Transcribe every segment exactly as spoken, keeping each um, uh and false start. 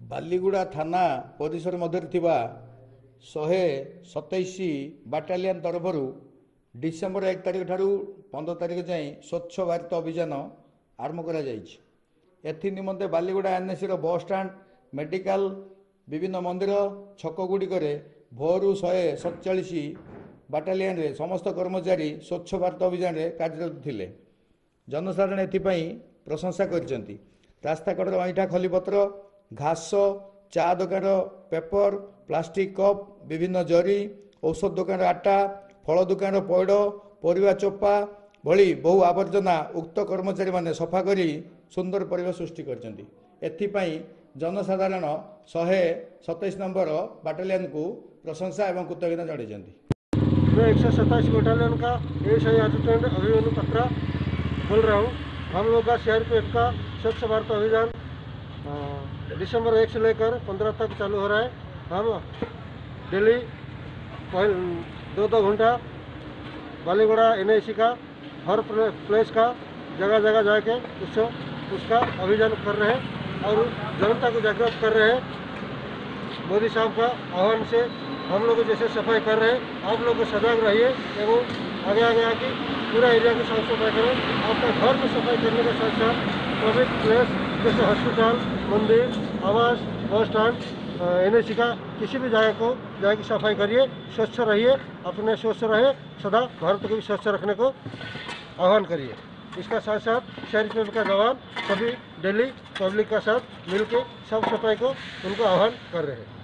बालीगुड़ा थाना परिसर मध्य थिबा शहे सतैश बाटालियन तरफ डिसेम्बर एक तारिख ठारू पंद्रह तारिख जाए स्वच्छ भारत अभियान आरंभ करा जायछि। एथि निमंते Baliguda NSC bus stand medical विभिन्न मंदिर छक गुड़िक भोरु शहे सतचाश बाटालियन रे समस्त कर्मचारी स्वच्छ भारत अभियान रे कार्यरत थिले। जनसाधारण एथिपाई प्रशंसा करछन्ति। रास्ता कड़र अईठा खलीपत्र घास चा दुकान पेपर प्लास्टिक कप विभिन्न जरी औषध दुकान आटा फल दुकान पैड परिवा चोपा भली बहु आवर्जना उक्त कर्मचारी माने सफा करी सुंदर परिवेश सृष्टि करछन्ति। एथिपाई जनसाधारण शहे सतैश नंबर बाटालियन को प्रशंसा एवं कृतज्ञता जणाइछन्ति। मैं एक सौ सत्ताईस बटालियन का एएसआई एडजुटेंट अभिमन्यु पत्रा बोल रहा हूँ। हम लोग का सीआरपीएफ का स्वच्छ भारत अभियान दिसंबर एक से लेकर पंद्रह तक चालू हो रहा है। हम डेली दो दो घंटा बालीगुड़ा एनआईसी का हर प्लेस का जगह जगह जाके उसको उसका अभियान कर रहे हैं और जनता को जागरूक कर रहे हैं। मोदी साहब का आह्वान से हम लोग जैसे सफाई कर रहे हैं, आप लोग सजग रहिए एवं आगे आगे आके पूरा एरिया की साफ सफाई करें। आपका घर में सफाई करने के साथ साथ पब्लिक प्लेस जैसे हॉस्पिटल, मंदिर, आवास, बस स्टैंड, एनएसी का किसी भी जगह को जाके सफाई करिए, स्वच्छ रहिए, अपने स्वच्छ रहे, सदा भारत को भी स्वच्छ रखने को आह्वान करिए। इसका साथ साथ सीआरपीएफ का जवान सभी डेली पब्लिक का साथ मिलकर सब सफाई को उनको आह्वान कर रहे हैं।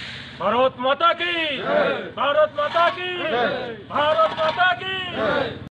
भारत माता की, भारत माता की, भारत माता की।